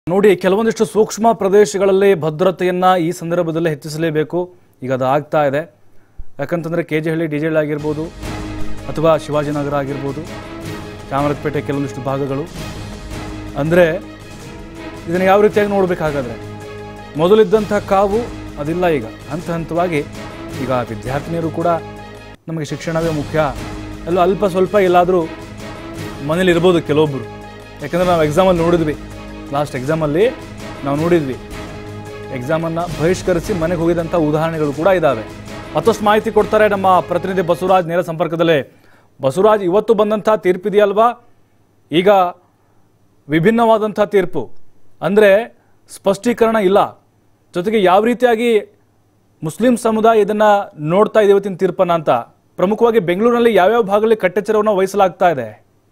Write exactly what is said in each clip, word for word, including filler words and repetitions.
ನೋಡಿ ಕೆಲವೊಂದಿಷ್ಟು ಸೂಕ್ಷ್ಮ ಪ್ರದೇಶಗಳಲ್ಲಿ ಭದ್ರತೆಯನ್ನ ಈ ಸಂದರ್ಭದಲ್ಲಿ ಹೆಚ್ಚಿಸಲೇಬೇಕು. ಈಗ ಅದು ಆಗ್ತಾ ಇದೆ. ಯಾಕಂತಂದ್ರೆ ಕೆಜೆಹಳ್ಳಿ ಡಿಜೆಹಳ್ಳಿ ಆಗಿರಬಹುದು ಅಥವಾ ಶಿವಾಜಿನಗರ ಆಗಿರಬಹುದು, ಚಾಮರಾಜಪೇಟೆ ಕೆಲವೊಂದಿಷ್ಟು ಭಾಗಗಳು. ಅಂದರೆ ಇದನ್ನು ಯಾವ ರೀತಿಯಾಗಿ ನೋಡಬೇಕಾಗಾದ್ರೆ ಮೊದಲಿದ್ದಂಥ ಕಾವು ಅದಿಲ್ಲ. ಈಗ ಹಂತ ಹಂತವಾಗಿ ಈಗ ವಿದ್ಯಾರ್ಥಿನಿಯರು ಕೂಡ ನಮಗೆ ಶಿಕ್ಷಣವೇ ಮುಖ್ಯ, ಎಲ್ಲ ಅಲ್ಪ ಸ್ವಲ್ಪ ಎಲ್ಲಾದರೂ ಮನೇಲಿ ಇರ್ಬೋದು ಕೆಲವೊಬ್ಬರು. ಯಾಕಂದರೆ ನಾವು ಎಕ್ಸಾಮಲ್ಲಿ ನೋಡಿದ್ವಿ, ಲಾಸ್ಟ್ ಎಕ್ಸಾಮಲ್ಲಿ ನಾವು ನೋಡಿದ್ವಿ ಎಕ್ಸಾಮನ್ನು ಬಹಿಷ್ಕರಿಸಿ ಮನೆಗೆ ಹೋಗಿದಂಥ ಉದಾಹರಣೆಗಳು ಕೂಡ ಇದ್ದಾವೆ. ಮತ್ತಷ್ಟು ಮಾಹಿತಿ ಕೊಡ್ತಾರೆ ನಮ್ಮ ಪ್ರತಿನಿಧಿ ಬಸವರಾಜ್ ನೇರ ಸಂಪರ್ಕದಲ್ಲೇ. ಬಸವರಾಜ್, ಇವತ್ತು ಬಂದಂಥ ತೀರ್ಪಿದೆಯಲ್ವಾ, ಈಗ ವಿಭಿನ್ನವಾದಂಥ ತೀರ್ಪು, ಅಂದರೆ ಸ್ಪಷ್ಟೀಕರಣ ಇಲ್ಲ. ಜೊತೆಗೆ ಯಾವ ರೀತಿಯಾಗಿ ಮುಸ್ಲಿಂ ಸಮುದಾಯ ಇದನ್ನು ನೋಡ್ತಾ ಇದೆ ಇವತ್ತಿನ ತೀರ್ಪನ್ನು ಅಂತ, ಪ್ರಮುಖವಾಗಿ ಬೆಂಗಳೂರಿನಲ್ಲಿ ಯಾವ್ಯಾವ ಭಾಗದಲ್ಲಿ ಕಟ್ಟೆಚ್ಚರವನ್ನು ವಹಿಸಲಾಗ್ತಾ ಇದೆ?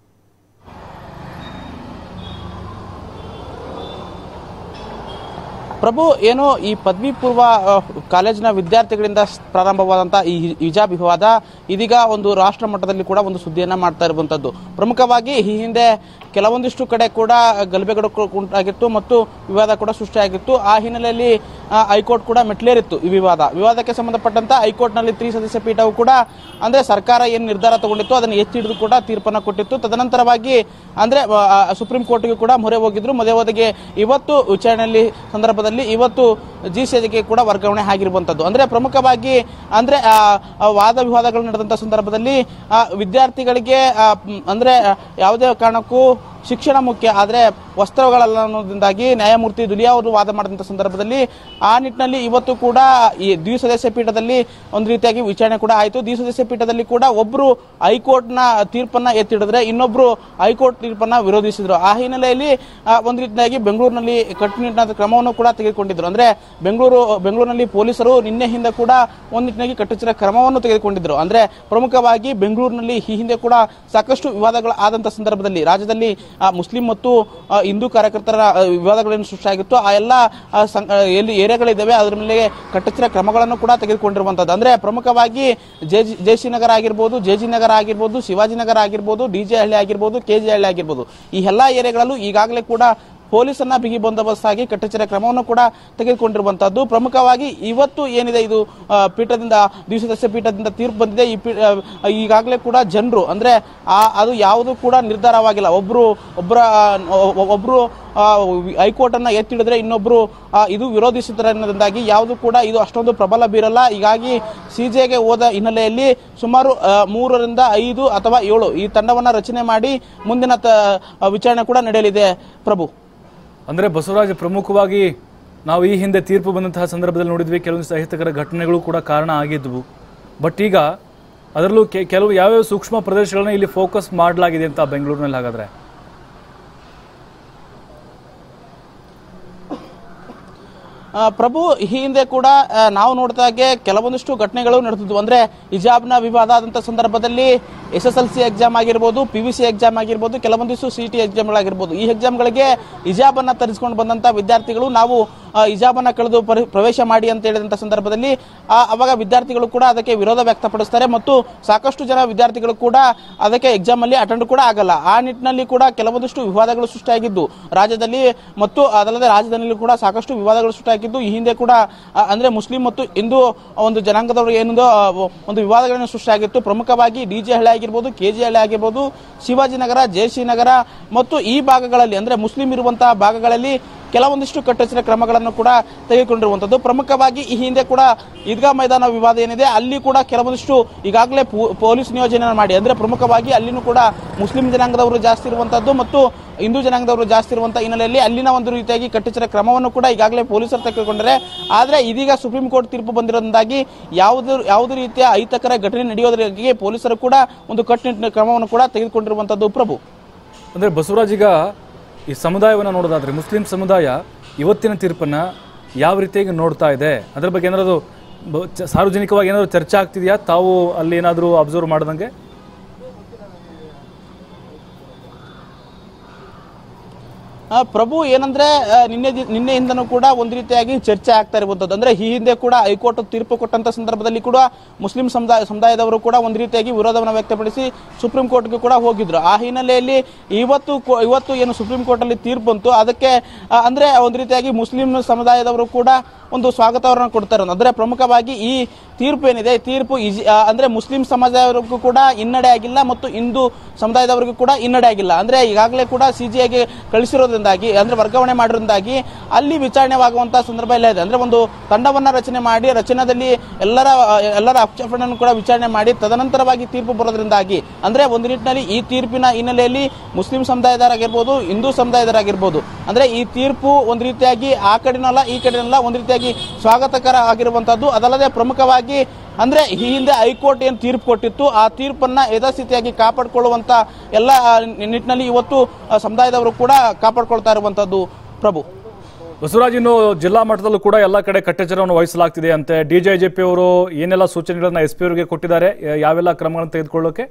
ಪ್ರಭು, ಏನು ಈ ಪದವಿ ಪೂರ್ವ ಕಾಲೇಜಿನ ವಿದ್ಯಾರ್ಥಿಗಳಿಂದ ಪ್ರಾರಂಭವಾದಂಥ ಈ ಹಿಜಾಬ್ ವಿವಾದ ಇದೀಗ ಒಂದು ರಾಷ್ಟ್ರ ಮಟ್ಟದಲ್ಲಿ ಕೂಡ ಒಂದು ಸುದ್ದಿಯನ್ನು ಮಾಡ್ತಾ ಇರುವಂಥದ್ದು. ಪ್ರಮುಖವಾಗಿ ಈ ಹಿಂದೆ ಕೆಲವೊಂದಿಷ್ಟು ಕಡೆ ಕೂಡ ಗಲಭೆಗಳು ಉಂಟಾಗಿತ್ತು ಮತ್ತು ವಿವಾದ ಕೂಡ ಸೃಷ್ಟಿಯಾಗಿತ್ತು. ಆ ಹಿನ್ನೆಲೆಯಲ್ಲಿ ಹೈಕೋರ್ಟ್ ಕೂಡ ಮೆಟ್ಲೇರಿತ್ತು ಈ ವಿವಾದ ವಿವಾದಕ್ಕೆ ಸಂಬಂಧಪಟ್ಟಂತ ಹೈಕೋರ್ಟ್ನಲ್ಲಿ ತ್ರಿಸದಸ್ಯ ಪೀಠವು ಕೂಡ ಅಂದರೆ ಸರ್ಕಾರ ಏನು ನಿರ್ಧಾರ ತಗೊಂಡಿತ್ತು ಅದನ್ನು ಎತ್ತಿ ಹಿಡಿದು ಕೂಡ ತೀರ್ಪನ್ನು ಕೊಟ್ಟಿತ್ತು. ತದನಂತರವಾಗಿ ಅಂದರೆ ಸುಪ್ರೀಂ ಕೋರ್ಟ್ಗೆ ಕೂಡ ಮೊರೆ ಹೋಗಿದ್ರು. ಮೊರೆ ಹೋದಗೆ ಇವತ್ತು ವಿಚಾರಣೆಯಲ್ಲಿ ಸಂದರ್ಭದಲ್ಲಿ ಇವತ್ತು ಜಿ ಸಿ ಕೂಡ ವರ್ಗಾವಣೆ ಆಗಿರುವಂಥದ್ದು. ಅಂದರೆ ಪ್ರಮುಖವಾಗಿ ಅಂದರೆ ವಾದ ವಿವಾದಗಳು ನಡೆದಂಥ ಸಂದರ್ಭದಲ್ಲಿ ವಿದ್ಯಾರ್ಥಿಗಳಿಗೆ ಅಂದರೆ ಯಾವುದೇ ಕಾರಣಕ್ಕೂ ಶಿಕ್ಷಣ ಮುಖ್ಯ, ಆದರೆ ವಸ್ತ್ರಗಳಲ್ಲ ಅನ್ನೋದ್ರಿಂದಾಗಿ ನ್ಯಾಯಮೂರ್ತಿ ದುಲಿಯಾ ಅವರು ವಾದ ಮಾಡಿದಂಥ ಸಂದರ್ಭದಲ್ಲಿ ಆ ನಿಟ್ಟಿನಲ್ಲಿ ಇವತ್ತು ಕೂಡ ಈ ದ್ವಿಸದಸ್ಯ ಪೀಠದಲ್ಲಿ ಒಂದು ರೀತಿಯಾಗಿ ವಿಚಾರಣೆ ಕೂಡ ಆಯಿತು. ದ್ವಿಸದಸ್ಯ ಪೀಠದಲ್ಲಿ ಕೂಡ ಒಬ್ಬರು ಹೈಕೋರ್ಟ್ನ ತೀರ್ಪನ್ನು ಎತ್ತಿಡಿದ್ರೆ ಇನ್ನೊಬ್ಬರು ಹೈಕೋರ್ಟ್ ತೀರ್ಪನ್ನು ವಿರೋಧಿಸಿದ್ರು. ಆ ಹಿನ್ನೆಲೆಯಲ್ಲಿ ಒಂದು ರೀತಿಯಾಗಿ ಬೆಂಗಳೂರಿನಲ್ಲಿ ಕಟ್ಟುನಿಟ್ಟಿನ ಕ್ರಮವನ್ನು ಕೂಡ ತೆಗೆದುಕೊಂಡಿದ್ರು. ಅಂದರೆ ಬೆಂಗಳೂರು ಬೆಂಗಳೂರಿನಲ್ಲಿ ಪೊಲೀಸರು ನಿನ್ನೆ ಹಿಂದೆ ಕೂಡ ಒಂದು ನಿಟ್ಟಿನಾಗಿ ಕಟ್ಟೆಚ್ಚರ ಕ್ರಮವನ್ನು ತೆಗೆದುಕೊಂಡಿದ್ರು. ಅಂದರೆ ಪ್ರಮುಖವಾಗಿ ಬೆಂಗಳೂರಿನಲ್ಲಿ ಈ ಹಿಂದೆ ಕೂಡ ಸಾಕಷ್ಟು ವಿವಾದಗಳು ಆದಂಥ ಸಂದರ್ಭದಲ್ಲಿ ರಾಜ್ಯದಲ್ಲಿ ಮುಸ್ಲಿಂ ಮತ್ತು ಹಿಂದೂ ಕಾರ್ಯಕರ್ತರ ವಿವಾದಗಳೇನು ಸೃಷ್ಟಿಯಾಗಿತ್ತು ಆ ಎಲ್ಲ ಎಲ್ಲಿ ಏರಿಯಾಗಳಿದ್ದಾವೆ ಅದರ ಮೇಲೆ ಕಟ್ಟೆಚ್ಚರ ಕ್ರಮಗಳನ್ನು ಕೂಡ ತೆಗೆದುಕೊಂಡಿರುವಂಥದ್ದು. ಅಂದರೆ ಪ್ರಮುಖವಾಗಿ ಜೆ ಜೆ ಸಿ ನಗರ ಆಗಿರ್ಬೋದು, ಜೆ ಜಿ ನಗರ ಆಗಿರ್ಬೋದು, ಶಿವಾಜಿನಗರ ಆಗಿರ್ಬೋದು, ಡಿ ಜೆ ಹಳ್ಳಿ ಆಗಿರ್ಬೋದು, ಕೆ ಜೆ ಹಳ್ಳಿ ಆಗಿರ್ಬೋದು, ಈ ಎಲ್ಲ ಏರಿಯಾಗಳಲ್ಲೂ ಈಗಾಗಲೇ ಕೂಡ ಪೊಲೀಸನ್ನ ಬಿಗಿ ಬಂದೋಬಸ್ತ್ ಆಗಿ ಕಟ್ಟೆಚ್ಚರ ಕ್ರಮವನ್ನು ಕೂಡ ತೆಗೆದುಕೊಂಡಿರುವಂತದ್ದು. ಪ್ರಮುಖವಾಗಿ ಇವತ್ತು ಏನಿದೆ ಇದು ಪೀಠದಿಂದ ದ್ವಿಸದಸ್ಯ ಪೀಠದಿಂದ ತೀರ್ಪು ಬಂದಿದೆ. ಈ ಈಗಾಗಲೇ ಕೂಡ ಜನರು ಅಂದ್ರೆ ಅದು ಯಾವುದು ಕೂಡ ನಿರ್ಧಾರವಾಗಿಲ್ಲ. ಒಬ್ರು ಒಬ್ಬರ ಒಬ್ರು ಹೈಕೋರ್ಟ್ ಅನ್ನ ಎತ್ತಿಡಿದ್ರೆ ಇನ್ನೊಬ್ರು ಇದು ವಿರೋಧಿಸುತ್ತಾರೆ ಅನ್ನೋದ್ರಿಂದಾಗಿ ಯಾವುದು ಕೂಡ ಇದು ಅಷ್ಟೊಂದು ಪ್ರಬಲ ಬೀರಲ್ಲ. ಹೀಗಾಗಿ ಸಿಜೆಗೆ ಹೋದ ಹಿನ್ನೆಲೆಯಲ್ಲಿ ಸುಮಾರು ಮೂರರಿಂದ ಐದು ಅಥವಾ ಏಳು ಈ ತಂಡವನ್ನ ರಚನೆ ಮಾಡಿ ಮುಂದಿನ ವಿಚಾರಣೆ ಕೂಡ ನಡೆಯಲಿದೆ. ಪ್ರಭು, ಅಂದರೆ ಬಸವರಾಜ್, ಪ್ರಮುಖವಾಗಿ ನಾವು ಈ ಹಿಂದೆ ತೀರ್ಪು ಬಂದಂತಹ ಸಂದರ್ಭದಲ್ಲಿ ನೋಡಿದ್ವಿ ಕೆಲವೊಂದು ಅಹಿತಕರ ಘಟನೆಗಳು ಕೂಡ ಕಾರಣ ಆಗಿದ್ವು. ಬಟ್ ಈಗ ಅದರಲ್ಲೂ ಕೆಲವು ಯಾವ್ಯಾವ ಸೂಕ್ಷ್ಮ ಪ್ರದೇಶಗಳನ್ನ ಇಲ್ಲಿ ಫೋಕಸ್ ಮಾಡಲಾಗಿದೆ ಅಂತ ಬೆಂಗಳೂರಿನಲ್ಲಿ? ಹಾಗಾದ್ರೆ ಪ್ರಭು, ಈ ಹಿಂದೆ ಕೂಡ ನಾವು ನೋಡಿದಾಗೆ ಕೆಲವೊಂದಿಷ್ಟು ಘಟನೆಗಳು ನಡೆದಿದ್ವು. ಅಂದರೆ ಹಿಜಾಬ್ನ ವಿವಾದ ಆದಂಥ ಸಂದರ್ಭದಲ್ಲಿ S S L C exam ಆಗಿರ್ಬೋದು, ಪಿ ವಿ ಸಿ ಎಕ್ಸಾಮ್ ಆಗಿರ್ಬೋದು, ಕೆಲವೊಂದಿಷ್ಟು ಸಿ ಟಿ ಎಕ್ಸಾಮ್ಗಳಾಗಿರ್ಬೋದು, ಈ ಎಕ್ಸಾಮ್ಗಳಿಗೆ ಹಿಜಾಬನ್ನು ತರಿಸ್ಕೊಂಡು ಬಂದಂಥ ವಿದ್ಯಾರ್ಥಿಗಳು ನಾವು ಹಿಜಾಬನ್ನು ಕಳೆದು ಪ್ರವೇಶ ಮಾಡಿ ಅಂತ ಹೇಳಿದಂಥ ಸಂದರ್ಭದಲ್ಲಿ ಅವಾಗ ವಿದ್ಯಾರ್ಥಿಗಳು ಕೂಡ ಅದಕ್ಕೆ ವಿರೋಧ ವ್ಯಕ್ತಪಡಿಸ್ತಾರೆ ಮತ್ತು ಸಾಕಷ್ಟು ಜನ ವಿದ್ಯಾರ್ಥಿಗಳು ಕೂಡ ಅದಕ್ಕೆ ಎಕ್ಸಾಮಲ್ಲಿ ಅಟೆಂಡ್ ಕೂಡ ಆಗಲ್ಲ. ಆ ನಿಟ್ಟಿನಲ್ಲಿ ಕೂಡ ಕೆಲವೊಂದಿಷ್ಟು ವಿವಾದಗಳು ಸೃಷ್ಟಿಯಾಗಿದ್ದು ರಾಜ್ಯದಲ್ಲಿ ಮತ್ತು ಅದಲ್ಲದೆ ರಾಜ್ಯದಲ್ಲಿ ಕೂಡ ಸಾಕಷ್ಟು ವಿವಾದಗಳು ಸೃಷ್ಟಿಯಾಗಿದ್ದು ಈ ಹಿಂದೆ ಕೂಡ ಅಂದರೆ ಮುಸ್ಲಿಂ ಮತ್ತು ಹಿಂದೂ ಒಂದು ಜನಾಂಗದವರು ಏನೊಂದು ಒಂದು ವಿವಾದಗಳನ್ನು ಸೃಷ್ಟಿಯಾಗಿತ್ತು. ಪ್ರಮುಖವಾಗಿ ಡಿ ಜೆ ಹಳ್ಳಿ ಆಗಿರ್ಬೋದು, ಕೆ ಜೆ ಹಳ್ಳಿ ಆಗಿರ್ಬೋದು, ಶಿವಾಜಿನಗರ, ಜೆ ಸಿ ನಗರ ಮತ್ತು ಈ ಭಾಗಗಳಲ್ಲಿ ಅಂದರೆ ಮುಸ್ಲಿಂ ಇರುವಂತಹ ಭಾಗಗಳಲ್ಲಿ ಕೆಲವೊಂದಿಷ್ಟು ಕಟ್ಟೆಚ್ಚರ ಕ್ರಮಗಳನ್ನು ಕೂಡ ತೆಗೆದುಕೊಂಡಿರುವಂಥದ್ದು. ಪ್ರಮುಖವಾಗಿ ಈ ಹಿಂದೆ ಕೂಡ ಈದ್ಗಾ ಮೈದಾನ ವಿವಾದ ಏನಿದೆ ಅಲ್ಲಿ ಕೂಡ ಕೆಲವೊಂದಿಷ್ಟು ಈಗಾಗಲೇ ಪೊಲೀಸ್ ನಿಯೋಜನೆ ಮಾಡಿ ಅಂದರೆ ಪ್ರಮುಖವಾಗಿ ಅಲ್ಲಿನೂ ಕೂಡ ಮುಸ್ಲಿಂ ಜನಾಂಗದವರು ಜಾಸ್ತಿ ಇರುವಂಥದ್ದು ಮತ್ತು ಹಿಂದೂ ಜನಾಂಗದವರು ಜಾಸ್ತಿ ಇರುವಂಥ ಹಿನ್ನೆಲೆಯಲ್ಲಿ ಅಲ್ಲಿನ ಒಂದು ರೀತಿಯಾಗಿ ಕಟ್ಟೆಚ್ಚರ ಕ್ರಮವನ್ನು ಕೂಡ ಈಗಾಗಲೇ ಪೊಲೀಸರು ತೆಗೆದುಕೊಂಡರೆ, ಆದರೆ ಇದೀಗ ಸುಪ್ರೀಂ ಕೋರ್ಟ್ ತೀರ್ಪು ಬಂದಿರೋದ್ರಿಂದಾಗಿ ಯಾವುದೇ ಯಾವುದೇ ರೀತಿಯ ಅಹಿತಕರ ಘಟನೆ ನಡೆಯೋದಕ್ಕೆ ಪೊಲೀಸರು ಕೂಡ ಒಂದು ಕಟ್ಟುನಿಟ್ಟಿನ ಕ್ರಮವನ್ನು ಕೂಡ ತೆಗೆದುಕೊಂಡಿರುವಂಥದ್ದು. ಪ್ರಭು, ಅಂದರೆ ಬಸವರಾಜ್, ಈಗ ಈ ಸಮುದಾಯವನ್ನು ನೋಡೋದಾದ್ರೆ ಮುಸ್ಲಿಂ ಸಮುದಾಯ ಇವತ್ತಿನ ತೀರ್ಪನ್ನ ಯಾವ ರೀತಿಯಾಗಿ ನೋಡ್ತಾ ಇದೆ, ಅದರ ಬಗ್ಗೆ ಏನಾದರೂ ಸಾರ್ವಜನಿಕವಾಗಿ ಏನಾದರೂ ಚರ್ಚೆ ಆಗ್ತಿದೆಯಾ? ತಾವು ಅಲ್ಲಿ ಏನಾದರೂ ಅಬ್ಸರ್ವ್ ಮಾಡ್ದಂಗೆ? ಪ್ರಭು ಏನಂದ್ರೆ ನಿನ್ನೆ ನಿನ್ನೆಯಿಂದನೂ ಕೂಡ ಒಂದು ರೀತಿಯಾಗಿ ಚರ್ಚೆ ಆಗ್ತಾ ಇರುವಂತದ್ದು. ಅಂದ್ರೆ ಈ ಹಿಂದೆ ಕೂಡ ಹೈಕೋರ್ಟ್ ತೀರ್ಪು ಕೊಟ್ಟಂತ ಸಂದರ್ಭದಲ್ಲಿ ಕೂಡ ಮುಸ್ಲಿಂ ಸಮುದಾಯ ಸಮುದಾಯದವರು ಕೂಡ ಒಂದು ರೀತಿಯಾಗಿ ವಿರೋಧವನ್ನು ವ್ಯಕ್ತಪಡಿಸಿ ಸುಪ್ರೀಂ ಕೋರ್ಟ್ಗೆ ಕೂಡ ಹೋಗಿದ್ರು. ಆ ಹಿನ್ನೆಲೆಯಲ್ಲಿ ಇವತ್ತು ಇವತ್ತು ಏನು ಸುಪ್ರೀಂ ಕೋರ್ಟ್ ಅಲ್ಲಿ ತೀರ್ಪು ಬಂತು, ಅದಕ್ಕೆ ಅಂದ್ರೆ ಒಂದು ರೀತಿಯಾಗಿ ಮುಸ್ಲಿಂ ಸಮುದಾಯದವರು ಕೂಡ ಒಂದು ಸ್ವಾಗತವನ್ನ ಕೊಡ್ತಾರೆ. ಅಂದ್ರೆ ಪ್ರಮುಖವಾಗಿ ಈ ತೀರ್ಪು ಏನಿದೆ, ತೀರ್ಪು ಅಂದ್ರೆ ಮುಸ್ಲಿಂ ಸಮಾಜದವರಿಗೂ ಕೂಡ ಹಿನ್ನಡೆ ಆಗಿಲ್ಲ ಮತ್ತು ಹಿಂದೂ ಸಮುದಾಯದವರಿಗೂ ಕೂಡ ಹಿನ್ನಡೆ ಆಗಿಲ್ಲ. ಅಂದ್ರೆ ಈಗಾಗಲೇ ಕೂಡ ಸಿಜಿಐಗೆ ಕಳಿಸಿರೋದ್ರಿಂದಾಗಿ ಅಂದ್ರೆ ವರ್ಗಾವಣೆ ಮಾಡಿರೋದ್ರಿಂದಾಗಿ ಅಲ್ಲಿ ವಿಚಾರಣೆವಾಗುವಂತಹ ಸಂದರ್ಭ ಎಲ್ಲ ಇದೆ. ಅಂದ್ರೆ ಒಂದು ತಂಡವನ್ನ ರಚನೆ ಮಾಡಿ ರಚನಾದಲ್ಲಿ ಎಲ್ಲರ ಎಲ್ಲರ ಆಕ್ಷೇಪಣೆಯನ್ನು ಕೂಡ ವಿಚಾರಣೆ ಮಾಡಿ ತದನಂತರವಾಗಿ ತೀರ್ಪು ಬರೋದ್ರಿಂದಾಗಿ ಅಂದ್ರೆ ಒಂದು ನಿಟ್ಟಿನಲ್ಲಿ ಈ ತೀರ್ಪಿನ ಹಿನ್ನೆಲೆಯಲ್ಲಿ ಮುಸ್ಲಿಂ ಸಮುದಾಯದವರಾಗಿರ್ಬೋದು, ಹಿಂದೂ ಸಮುದಾಯದವರಾಗಿರ್ಬೋದು, ಅಂದ್ರೆ ಈ ತೀರ್ಪು ಒಂದು ರೀತಿಯಾಗಿ ಆ ಕಡೆನಲ್ಲ ಈ ಕಡೆನಲ್ಲ ಒಂದು ರೀತಿಯಾಗಿ ಸ್ವಾಗತಕರ ಆಗಿರುವಂತದ್ದು. ಅದಲ್ಲದೆ ಪ್ರಮುಖವಾಗಿ ಅಂದ್ರೆ ಈ ಹಿಂದೆ ಹೈಕೋರ್ಟ್ ಏನು ತೀರ್ಪು ಕೊಟ್ಟಿತ್ತು ಆ ತೀರ್ಪನ್ನ ಯಥಾಸ್ಥಿತಿಯಾಗಿ ಕಾಪಾಡಿಕೊಳ್ಳುವಂತ ಎಲ್ಲ ನಿಟ್ಟಿನಲ್ಲಿ ಇವತ್ತು ಸಮುದಾಯದವರು ಕೂಡ ಕಾಪಾಡ್ಕೊಳ್ತಾ ಇರುವಂತದ್ದು. ಪ್ರಭು ಬಸವರಾಜ್, ಇನ್ನು ಜಿಲ್ಲಾ ಮಟ್ಟದಲ್ಲೂ ಕೂಡ ಎಲ್ಲ ಕಡೆ ಕಟ್ಟೆಚ್ಚರವನ್ನು ವಹಿಸಲಾಗ್ತಿದೆ ಅಂತೆ. ಡಿಜಿಐಜಿಪಿ ಅವರು ಏನೆಲ್ಲ ಸೂಚನೆಗಳನ್ನ ಎಸ್ ಪಿ ಅವರಿಗೆ ಕೊಟ್ಟಿದ್ದಾರೆ, ಯಾವೆಲ್ಲ ಕ್ರಮಗಳನ್ನು ತೆಗೆದುಕೊಳ್ಳೋಕೆ?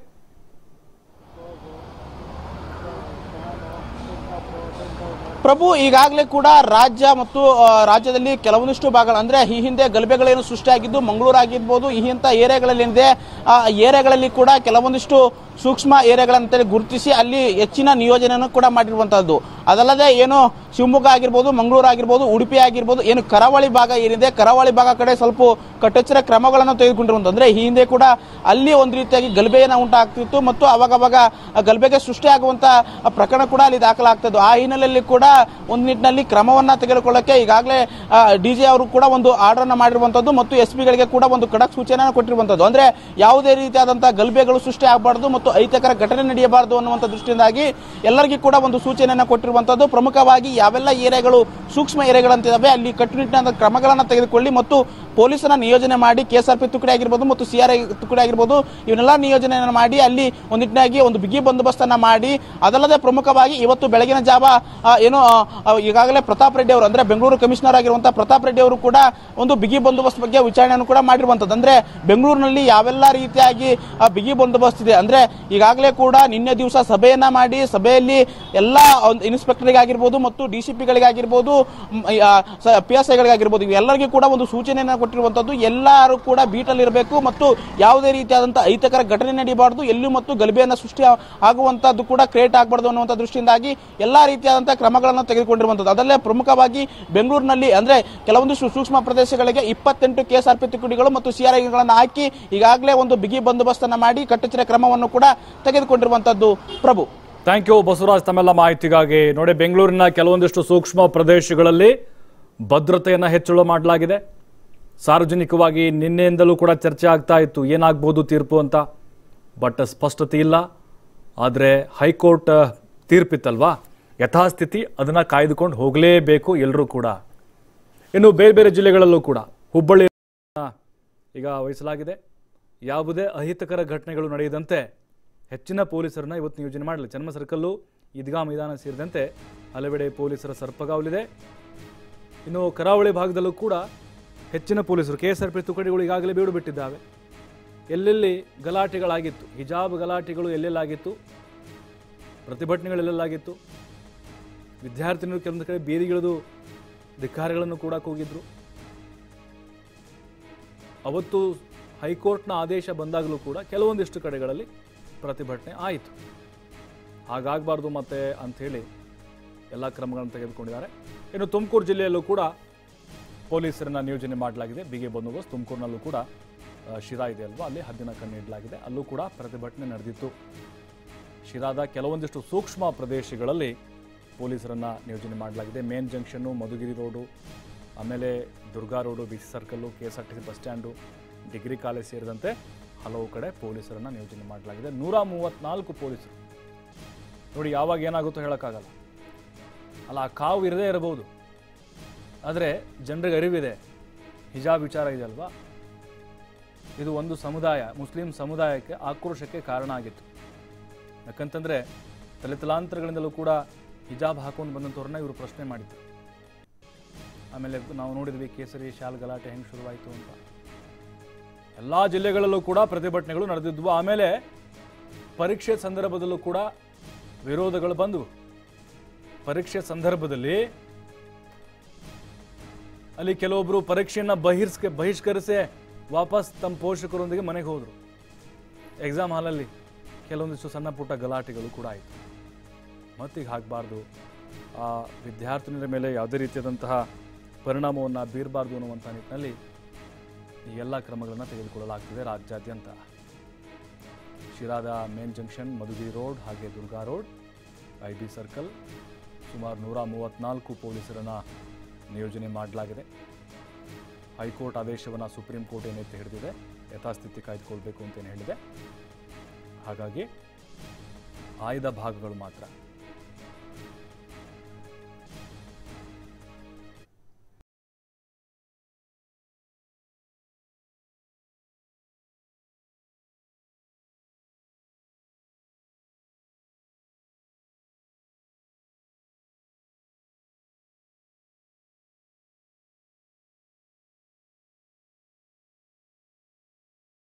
ಪ್ರಭು ಈಗಾಗಲೇ ಕೂಡ ರಾಜ್ಯ ಮತ್ತು ರಾಜ್ಯದಲ್ಲಿ ಕೆಲವೊಂದಿಷ್ಟು ಭಾಗಗಳು ಅಂದ್ರೆ ಈ ಹಿಂದೆ ಗಲಭೆಗಳೇನು ಸೃಷ್ಟಿಯಾಗಿದ್ದು ಮಂಗಳೂರು ಆಗಿರ್ಬೋದು, ಈ ಇಂಥ ಏರಿಯಾಗಳಲ್ಲಿ ಏನಿದೆ ಆ ಏರಿಯಾಗಳಲ್ಲಿ ಕೂಡ ಕೆಲವೊಂದಿಷ್ಟು ಸೂಕ್ಷ್ಮ ಏರಿಯಾಗಳಂತೇಳಿ ಗುರುತಿಸಿ ಅಲ್ಲಿ ಹೆಚ್ಚಿನ ನಿಯೋಜನೆಯನ್ನು ಕೂಡ ಮಾಡಿರುವಂತಹದ್ದು. ಅದಲ್ಲದೆ ಏನು ಶಿವಮೊಗ್ಗ ಆಗಿರ್ಬೋದು, ಮಂಗಳೂರು ಆಗಿರ್ಬೋದು, ಉಡುಪಿ ಆಗಿರ್ಬೋದು, ಏನು ಕರಾವಳಿ ಭಾಗ ಏನಿದೆ ಕರಾವಳಿ ಭಾಗ ಕಡೆ ಸ್ವಲ್ಪ ಕಟ್ಟೆಚ್ಚರ ಕ್ರಮಗಳನ್ನು ತೆಗೆದುಕೊಂಡಿರುವಂತ. ಅಂದ್ರೆ ಈ ಹಿಂದೆ ಕೂಡ ಅಲ್ಲಿ ಒಂದು ರೀತಿಯಾಗಿ ಗಲಭೆಯನ್ನು ಉಂಟಾಗ್ತಿತ್ತು ಮತ್ತು ಅವಾಗವಾಗ ಗಲಭೆಗೆ ಸೃಷ್ಟಿಯಾಗುವಂತ ಪ್ರಕರಣ ಕೂಡ ಅಲ್ಲಿ ದಾಖಲಾಗ್ತದ್ದು. ಆ ಹಿನ್ನೆಲೆಯಲ್ಲಿ ಕೂಡ ಒಂದು ನಿಟ್ಟಿನಲ್ಲಿ ಕ್ರಮವನ್ನ ತೆಗೆದುಕೊಳ್ಳಕ್ಕೆ ಈಗಾಗಲೇ ಡಿಜಿ ಅವರು ಕೂಡ ಒಂದು ಆರ್ಡರ್ ಅನ್ನ ಮಾಡಿರುವಂತದ್ದು ಮತ್ತು ಎಸ್ ಪಿಗಳಿಗೆ ಕೂಡ ಒಂದು ಖಡಕ್ ಸೂಚನೆಯನ್ನು ಕೊಟ್ಟಿರುವಂತದ್ದು. ಅಂದ್ರೆ ಯಾವುದೇ ರೀತಿಯಾದಂತಹ ಗಲಭೆಗಳು ಸೃಷ್ಟಿ ಆಗಬಾರದು ಮತ್ತು ಅಹಿತಕರ ಘಟನೆ ನಡೆಯಬಾರದು ಅನ್ನುವಂಥ ದೃಷ್ಟಿಯಿಂದಾಗಿ ಎಲ್ಲರಿಗೂ ಕೂಡ ಒಂದು ಸೂಚನೆಯನ್ನು ಕೊಟ್ಟಿರುವಂತದ್ದು. ಪ್ರಮುಖವಾಗಿ ಯಾವೆಲ್ಲ ಏರಿಯಾಗಳು ಸೂಕ್ಷ್ಮ ಏರಿಯಾಗಳಂತಿದ್ದಾವೆ ಅಲ್ಲಿ ಕಟ್ಟುನಿಟ್ಟಿನ ಕ್ರಮಗಳನ್ನು ತೆಗೆದುಕೊಳ್ಳಿ ಮತ್ತು ಪೊಲೀಸರ ನಿಯೋಜನೆ ಮಾಡಿ ಕೆಎಸ್ಆರ್ಪಿ ತುಕಡಿ ಆಗಿರ್ಬೋದು ಮತ್ತು ಸಿಆರ್ಐ ತುಕಡಿ ಆಗಿರ್ಬೋದು ಇವನ್ನೆಲ್ಲ ನಿಯೋಜನೆಯನ್ನು ಮಾಡಿ ಅಲ್ಲಿ ಒಂದಿಟ್ಟಿನಾಗಿ ಒಂದು ಬಿಗಿ ಬಂದೋಬಸ್ತನ್ನ ಮಾಡಿ, ಅದಲ್ಲದೆ ಪ್ರಮುಖವಾಗಿ ಇವತ್ತು ಬೆಳಗಿನ ಜಾವ ಏನು ಈಗಾಗಲೇ ಪ್ರತಾಪ್ ರೆಡ್ಡಿ ಅವರು ಅಂದ್ರೆ ಬೆಂಗಳೂರು ಕಮಿಷನರ್ ಆಗಿರುವಂತಹ ಪ್ರತಾಪ್ ರೆಡ್ಡಿ ಅವರು ಕೂಡ ಒಂದು ಬಿಗಿ ಬಂದೋಬಸ್ತ್ ಬಗ್ಗೆ ವಿಚಾರಣೆಯನ್ನು ಕೂಡ ಮಾಡಿರುವಂತದ್ದು. ಅಂದ್ರೆ ಬೆಂಗಳೂರಿನಲ್ಲಿ ಯಾವೆಲ್ಲ ರೀತಿಯಾಗಿ ಬಿಗಿ ಬಂದೋಬಸ್ತ್ ಇದೆ ಅಂದ್ರೆ ಈಗಾಗಲೇ ಕೂಡ ನಿನ್ನೆ ದಿವಸ ಸಭೆಯನ್ನ ಮಾಡಿ ಸಭೆಯಲ್ಲಿ ಎಲ್ಲಾ ಇನ್ಸ್ಪೆಕ್ಟರ್ಗೆ ಆಗಿರ್ಬೋದು ಮತ್ತು ಡಿಸಿಪಿಗಳಿಗಾಗಿರ್ಬೋದು, ಪಿ ಎಸ್ ಐಗಳಿಗಾಗಿರ್ಬೋದು ಇವೆಲ್ಲರಿಗೂ ಕೂಡ ಒಂದು ಸೂಚನೆಯನ್ನು ಕೊಟ್ಟಿರುವಂತದ್ದು. ಎಲ್ಲರೂ ಕೂಡ ಬೀಟಲ್ಲಿ ಇರಬೇಕು ಮತ್ತು ಯಾವುದೇ ರೀತಿಯಾದಂತಹ ಅಹಿತಕರ ಘಟನೆ ನಡೆಯಬಾರದು, ಎಲ್ಲಿ ಮತ್ತು ಗಲಭೆಯನ್ನ ಸೃಷ್ಟಿ ಆಗುವಂತದ್ದು ಕೂಡ ಕ್ರಿಯೇಟ್ ಆಗಬಾರದು ಅನ್ನುವಂಥ ದೃಷ್ಟಿಯಿಂದಾಗಿ ಎಲ್ಲಾ ರೀತಿಯಾದಂತಹ ಕ್ರಮಗಳನ್ನು ತೆಗೆದುಕೊಂಡಿರುವಂತದ್ದು. ಅದಲ್ಲೇ ಪ್ರಮುಖವಾಗಿ ಬೆಂಗಳೂರಿನಲ್ಲಿ ಅಂದ್ರೆ ಕೆಲವೊಂದಿಷ್ಟು ಸೂಕ್ಷ್ಮ ಪ್ರದೇಶಗಳಿಗೆ ಇಪ್ಪತ್ತೆಂಟು ಕೆಎಸ್ಆರ್ಪಿ ತುಕಡಿಗಳು ಮತ್ತು ಸಿಆರ್ಐಗಳನ್ನು ಹಾಕಿ ಈಗಾಗಲೇ ಒಂದು ಬಿಗಿ ಬಂದೋಬಸ್ತನ್ನ ಮಾಡಿ ಕಟ್ಟೆಚ್ಚರ ಕ್ರಮವನ್ನು ಕೂಡ ತೆಗೆದುಕೊಂಡಿರುವಂತದ್ದು. ಪ್ರಭು ಥ್ಯಾಂಕ್ ಯು ಬಸವರಾಜ್ ತಮ್ಮೆಲ್ಲ ಮಾಹಿತಿಗಾಗಿ. ನೋಡಿ, ಬೆಂಗಳೂರಿನ ಕೆಲವೊಂದಿಷ್ಟು ಸೂಕ್ಷ್ಮ ಪ್ರದೇಶಗಳಲ್ಲಿ ಭದ್ರತೆಯನ್ನು ಹೆಚ್ಚಳ ಮಾಡಲಾಗಿದೆ. ಸಾರ್ವಜನಿಕವಾಗಿ ನಿನ್ನೆಯಿಂದಲೂ ಕೂಡ ಚರ್ಚೆ ಆಗ್ತಾ ಇತ್ತು ಏನಾಗ್ಬೋದು ತೀರ್ಪು ಅಂತ, ಬಟ್ ಸ್ಪಷ್ಟತೆ ಇಲ್ಲ. ಆದರೆ ಹೈಕೋರ್ಟ್ ತೀರ್ಪಿತ್ತಲ್ವಾ, ಯಥಾಸ್ಥಿತಿ ಅದನ್ನು ಕಾಯ್ದುಕೊಂಡು ಹೋಗಲೇಬೇಕು ಎಲ್ಲರೂ ಕೂಡ. ಇನ್ನು ಬೇರೆ ಬೇರೆ ಜಿಲ್ಲೆಗಳಲ್ಲೂ ಕೂಡ ಹುಬ್ಬಳ್ಳಿ ಈಗ ವಹಿಸಲಾಗಿದೆ. ಯಾವುದೇ ಅಹಿತಕರ ಘಟನೆಗಳು ನಡೆಯದಂತೆ ಹೆಚ್ಚಿನ ಪೊಲೀಸರನ್ನ ಇವತ್ತು ನಿಯೋಜನೆ ಮಾಡಲಿ. ಚನ್ನಮ್ಮ ಸರ್ಕಲ್ಲು, ಈದ್ಗಾ ಮೈದಾನ ಸೇರಿದಂತೆ ಹಲವೆಡೆ ಪೊಲೀಸರ ಸರ್ಪಗಾವಲಿದೆ. ಇನ್ನು ಕರಾವಳಿ ಭಾಗದಲ್ಲೂ ಕೂಡ ಹೆಚ್ಚಿನ ಪೊಲೀಸರು ಕೆಎಸ್ಆರ್ಪಿ ತುಕಡಿಗಳು ಈಗಾಗಲೇ ಬೀಡು ಬಿಟ್ಟಿದ್ದಾವೆ. ಎಲ್ಲೆಲ್ಲಿ ಗಲಾಟೆಗಳಾಗಿತ್ತು, ಹಿಜಾಬ್ ಗಲಾಟೆಗಳು ಎಲ್ಲೆಲ್ಲಾಗಿತ್ತು, ಪ್ರತಿಭಟನೆಗಳೆಲ್ಲೆಲ್ಲಾಗಿತ್ತು, ವಿದ್ಯಾರ್ಥಿನಿಗಳು ಕೆಲವೊಂದು ಕಡೆ ಬೀದಿಗಿಳಿದು ಧಿಕ್ಕಾರಗಳನ್ನು ಕೂಡ ಕೂಗಿದ್ರು. ಅವತ್ತು ಹೈಕೋರ್ಟ್ನ ಆದೇಶ ಬಂದಾಗಲೂ ಕೂಡ ಕೆಲವೊಂದಿಷ್ಟು ಕಡೆಗಳಲ್ಲಿ ಪ್ರತಿಭಟನೆ ಆಯಿತು. ಹಾಗಾಗಬಾರ್ದು ಮತ್ತೆ ಅಂಥೇಳಿ ಎಲ್ಲ ಕ್ರಮಗಳನ್ನು ತೆಗೆದುಕೊಂಡಿದ್ದಾರೆ. ಇನ್ನು ತುಮಕೂರು ಜಿಲ್ಲೆಯಲ್ಲೂ ಕೂಡ ಪೊಲೀಸರನ್ನ ನಿಯೋಜನೆ ಮಾಡಲಾಗಿದೆ. ಬಿಗಿ ಬಂದೋಬಸ್ತ್. ತುಮಕೂರಿನಲ್ಲೂ ಕೂಡ ಶಿರಾ ಇದೆ ಅಲ್ವಾ, ಅಲ್ಲಿ ಹದ್ದಿನ ಕಣ್ಣು ಇಡಲಾಗಿದೆ. ಅಲ್ಲೂ ಕೂಡ ಪ್ರತಿಭಟನೆ ನಡೆದಿತ್ತು. ಶಿರಾದ ಕೆಲವೊಂದಿಷ್ಟು ಸೂಕ್ಷ್ಮ ಪ್ರದೇಶಗಳಲ್ಲಿ ಪೊಲೀಸರನ್ನ ನಿಯೋಜನೆ ಮಾಡಲಾಗಿದೆ. ಮೇನ್ ಜಂಕ್ಷನ್ನು, ಮಧುಗಿರಿ ರೋಡು, ಆಮೇಲೆ Durga road, B C circle, K S R T C bus stand, degree college ಸೇರಿದಂತೆ ಹಲವು ಕಡೆ ಪೊಲೀಸರನ್ನ ನಿಯೋಜನೆ ಮಾಡಲಾಗಿದೆ. ನೂರ ಮೂವತ್ತ್ನಾಲ್ಕು ಪೊಲೀಸರು. ನೋಡಿ, ಯಾವಾಗ ಏನಾಗುತ್ತೋ ಹೇಳೋಕ್ಕಾಗಲ್ಲ ಅಲ್ಲ. ಆ ಕಾವು ಇರದೇ ಇರಬಹುದು, ಆದರೆ ಜನರಿಗೆ ಅರಿವಿದೆ. ಹಿಜಾಬ್ ವಿಚಾರ ಇದೆ ಅಲ್ವಾ, ಇದು ಒಂದು ಸಮುದಾಯ, ಮುಸ್ಲಿಂ ಸಮುದಾಯಕ್ಕೆ ಆಕ್ರೋಶಕ್ಕೆ ಕಾರಣ ಆಗಿತ್ತು. ಯಾಕಂತಂದರೆ ತಲೆತಲಾಂತರಗಳಿಂದಲೂ ಕೂಡ ಹಿಜಾಬ್ ಹಾಕೊಂಡು ಬಂದಂಥವ್ರನ್ನ ಇವರು ಪ್ರಶ್ನೆ ಮಾಡಿದ್ರು. ಆಮೇಲೆ ನಾವು ನೋಡಿದ್ವಿ ಕೇಸರಿ ಶಾಲ್ ಗಲಾಟೆ ಹೆಂಗೆ ಶುರುವಾಯಿತು ಅಂತ. ಎಲ್ಲ ಜಿಲ್ಲೆಗಳಲ್ಲೂ ಕೂಡ ಪ್ರತಿಭಟನೆಗಳು ನಡೆದಿದ್ವು. ಆಮೇಲೆ ಪರೀಕ್ಷೆ ಸಂದರ್ಭದಲ್ಲೂ ಕೂಡ ವಿರೋಧಗಳು ಬಂದವು. ಪರೀಕ್ಷೆ ಸಂದರ್ಭದಲ್ಲಿ ಅಲ್ಲಿ ಕೆಲವೊಬ್ರು ಪರೀಕ್ಷೆಯನ್ನ ಬಹಿರ್ಸ್ಕೆ ಬಹಿಷ್ಕರಿಸಿ ವಾಪಸ್ ತಮ್ಮ ಪೋಷಕರೊಂದಿಗೆ ಮನೆಗೆ ಹೋದ್ರು. ಎಕ್ಸಾಮ್ ಹಾಲಲ್ಲಿ ಕೆಲವೊಂದಿಷ್ಟು ಸಣ್ಣ ಪುಟ್ಟ ಗಲಾಟೆಗಳು ಕೂಡ ಆಯಿತು. ಮತ್ತೀಗ ಆಗಬಾರ್ದು, ಆ ವಿದ್ಯಾರ್ಥಿನಿಯರ ಮೇಲೆ ಯಾವುದೇ ರೀತಿಯಾದಂತಹ ಪರಿಣಾಮವನ್ನು ಬೀರಬಾರ್ದು ಅನ್ನುವಂಥ ನಿಟ್ಟಿನಲ್ಲಿ ಈ ಎಲ್ಲ ಕ್ರಮಗಳನ್ನು ತೆಗೆದುಕೊಳ್ಳಲಾಗ್ತಿದೆ ರಾಜ್ಯಾದ್ಯಂತ. ಶಿರಾದ ಮೇನ್ ಜಂಕ್ಷನ್, ಮಧುಗಿರಿ ರೋಡ್, ಹಾಗೆ Durga road, I B circle ಸುಮಾರು ನೂರ ಮೂವತ್ತ್ನಾಲ್ಕು ಪೊಲೀಸರನ್ನು ನಿಯೋಜನೆ ಮಾಡಲಾಗಿದೆ. ಹೈಕೋರ್ಟ್ ಆದೇಶವನ್ನು ಸುಪ್ರೀಂ ಕೋರ್ಟ್ ಏನೈತೆ ಹಿಡಿದಿದೆ, ಯಥಾಸ್ಥಿತಿ ಕಾಯ್ದುಕೊಳ್ಬೇಕು ಅಂತೇನು ಹೇಳಿದೆ. ಹಾಗಾಗಿ ಆಯ್ದ ಭಾಗಗಳು ಮಾತ್ರ